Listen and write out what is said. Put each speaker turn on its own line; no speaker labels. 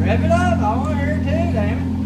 Rev it up. I want to hear it too, damn it.